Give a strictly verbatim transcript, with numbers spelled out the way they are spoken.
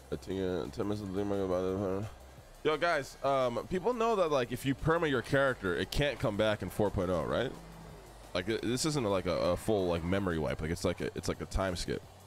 I think uh, ten minutes of the about it. Yo, guys, um, people know that like if you perma your character, it can't come back in four point oh, right? Like this isn't like a, a full like memory wipe. Like it's like a it's like a time skip.